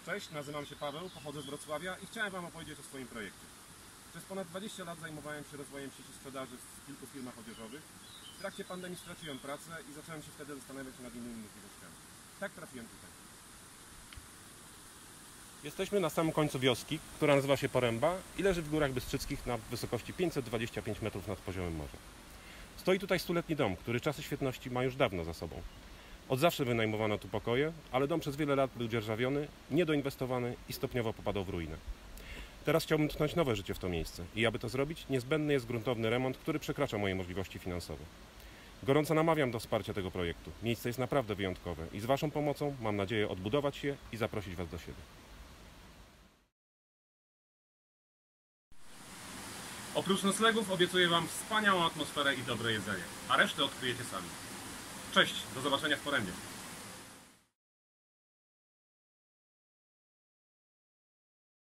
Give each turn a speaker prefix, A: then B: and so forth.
A: Cześć, nazywam się Paweł, pochodzę z Wrocławia i chciałem Wam opowiedzieć o swoim projekcie. Przez ponad 20 lat zajmowałem się rozwojem sieci sprzedaży w kilku firmach odzieżowych. W trakcie pandemii straciłem pracę i zacząłem się wtedy zastanawiać nad innymi możliwościami. Tak trafiłem tutaj. Jesteśmy na samym końcu wioski, która nazywa się Poręba i leży w Górach Bystrzyckich na wysokości 525 metrów nad poziomem morza. Stoi tutaj stuletni dom, który czasy świetności ma już dawno za sobą. Od zawsze wynajmowano tu pokoje, ale dom przez wiele lat był dzierżawiony, niedoinwestowany i stopniowo popadał w ruinę. Teraz chciałbym tchnąć nowe życie w to miejsce i aby to zrobić, niezbędny jest gruntowny remont, który przekracza moje możliwości finansowe. Gorąco namawiam do wsparcia tego projektu. Miejsce jest naprawdę wyjątkowe i z Waszą pomocą mam nadzieję odbudować je i zaprosić Was do siebie. Oprócz noclegów obiecuję Wam wspaniałą atmosferę i dobre jedzenie, a resztę odkryjecie sami. Cześć, do zobaczenia w Porębie.